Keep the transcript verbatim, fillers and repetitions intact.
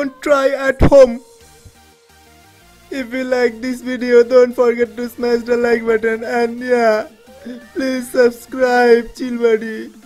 don't try at home. If you like this video, don't forget to smash the like button, and yeah, please subscribe, chill buddy.